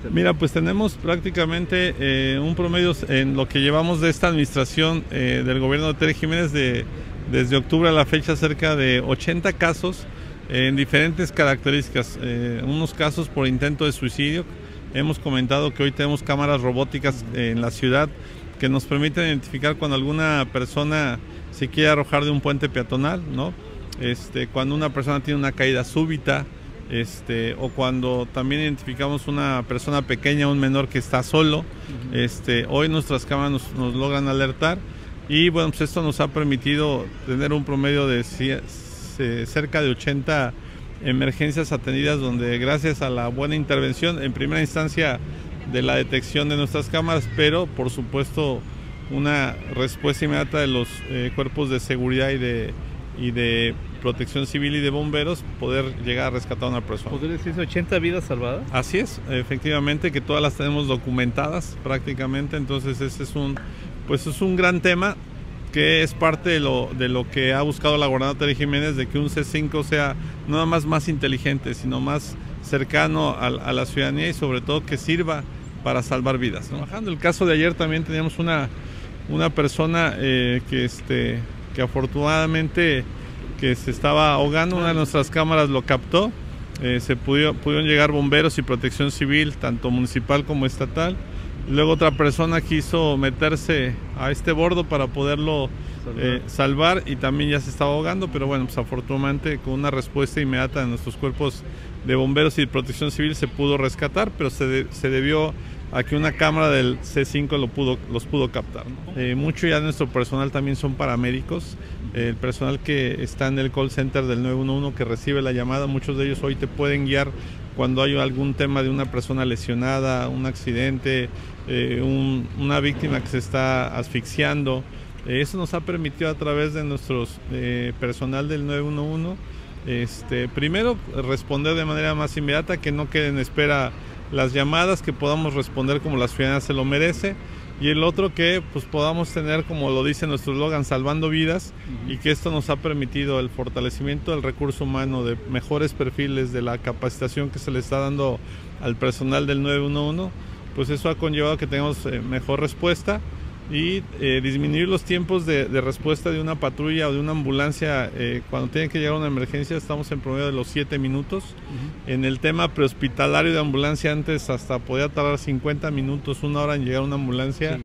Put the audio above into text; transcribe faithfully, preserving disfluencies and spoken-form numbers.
Mira, pues tenemos prácticamente eh, un promedio en lo que llevamos de esta administración eh, del gobierno de Tere Jiménez de, desde octubre a la fecha, cerca de ochenta casos eh, en diferentes características, eh, unos casos por intento de suicidio. Hemos comentado que hoy tenemos cámaras robóticas eh, en la ciudad que nos permiten identificar cuando alguna persona se quiere arrojar de un puente peatonal, ¿no? Este, cuando una persona tiene una caída súbita, este, o cuando también identificamos una persona pequeña, un menor que está solo. Uh-huh. este, hoy nuestras cámaras nos, nos logran alertar y bueno, pues esto nos ha permitido tener un promedio de cerca de ochenta emergencias atendidas, donde gracias a la buena intervención, en primera instancia de la detección de nuestras cámaras, pero por supuesto una respuesta inmediata de los eh, cuerpos de seguridad y de, y de protección civil y de bomberos, poder llegar a rescatar a una persona. ¿Podría decirse ochenta vidas salvadas? Así es, efectivamente, que todas las tenemos documentadas prácticamente. Entonces ese es un, pues es un gran tema que es parte de lo, de lo que ha buscado la gobernadora Tere Jiménez, de que un C cinco sea no nada más más inteligente, sino más cercano a, a la ciudadanía y sobre todo que sirva para salvar vidas, ¿no? Trabajando el caso de ayer también teníamos una, una persona eh, que, este, que afortunadamente que se estaba ahogando. Una de nuestras cámaras lo captó, eh, se pudo, pudieron llegar bomberos y protección civil, tanto municipal como estatal. Luego otra persona quiso meterse a este bordo para poderlo eh, salvar y también ya se estaba ahogando, pero bueno, pues afortunadamente con una respuesta inmediata de nuestros cuerpos de bomberos y de protección civil se pudo rescatar, pero se, de, se debió a que una cámara del C cinco lo pudo, los pudo captar, ¿no? Eh, mucho ya de nuestro personal también son paramédicos, eh, el personal que está en el call center del nueve uno uno que recibe la llamada, muchos de ellos hoy te pueden guiar cuando hay algún tema de una persona lesionada, un accidente, eh, un, una víctima que se está asfixiando. Eh, eso nos ha permitido a través de nuestros eh, personal del nueve uno uno, este, primero responder de manera más inmediata, que no queden en espera las llamadas, que podamos responder como la ciudadanía se lo merece, y el otro que pues podamos tener, como lo dice nuestro eslogan, salvando vidas, uh-huh. y que esto nos ha permitido el fortalecimiento del recurso humano, de mejores perfiles, de la capacitación que se le está dando al personal del nueve uno uno, pues eso ha conllevado que tengamos eh, mejor respuesta y eh, disminuir los tiempos de, de respuesta de una patrulla o de una ambulancia. Eh, cuando tiene que llegar una emergencia estamos en promedio de los siete minutos. Uh-huh. En el tema prehospitalario de ambulancia antes hasta podía tardar cincuenta minutos, una hora en llegar una ambulancia. Sí.